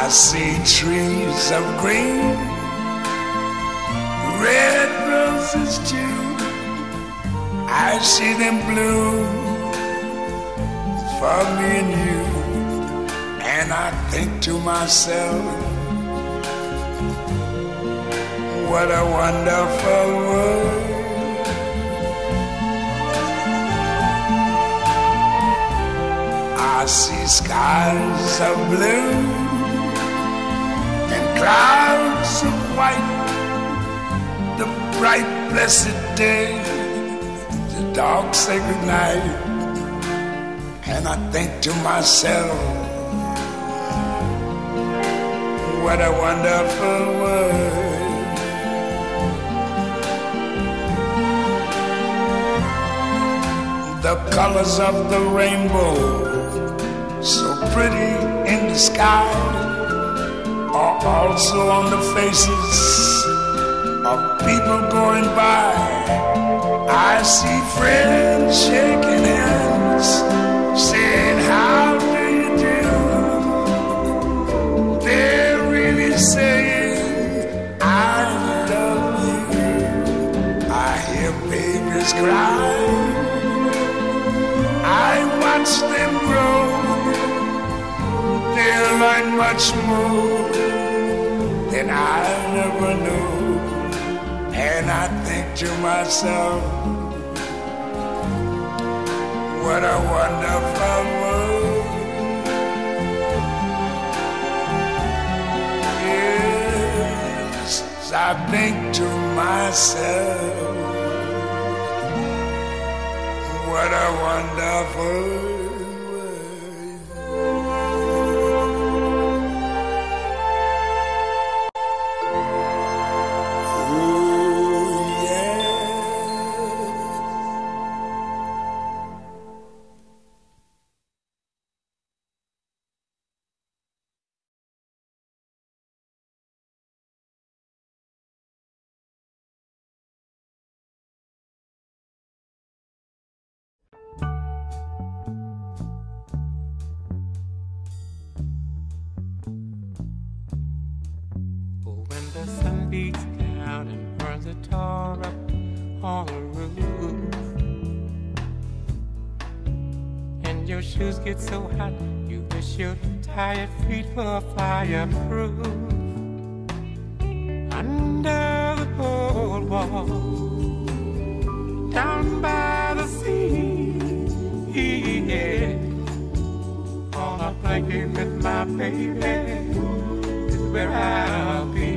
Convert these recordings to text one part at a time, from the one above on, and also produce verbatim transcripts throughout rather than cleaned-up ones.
see trees of green, red roses too. I see them bloom for me and you. And I think to myself, what a wonderful world. I see skies of blue and clouds of white, the bright blessed day, the dark sacred night. And I think to myself, what a wonderful world. The colors of the rainbow, so pretty in the sky, are also on the faces of people going by. I see friends shaking hands, saying, how do you do? They're really saying, I love you. I hear babies cry, I watch them grow. They learn much more than I never knew. And I think to myself, what a wonderful world. Yes, I think to myself, what a wonderful world. The sun beats down and burns a tar up on the roof, and your shoes get so hot you wish your tired feet were fireproof. Under the boardwalk, down by the sea, yeah, on a blanket with my baby is where I'll be.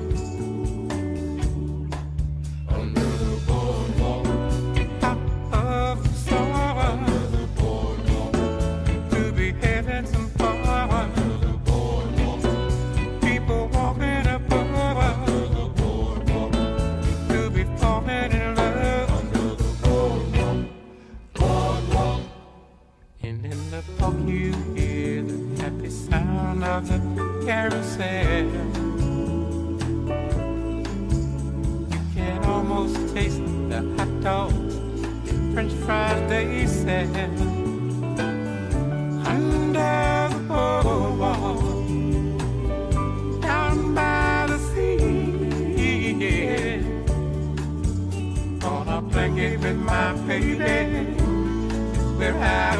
You hear the happy sound of the carousel. You can almost taste the hot dogs and French fries they sell. Under the boardwalk, down by the sea, yeah, on a blanket with my baby, where I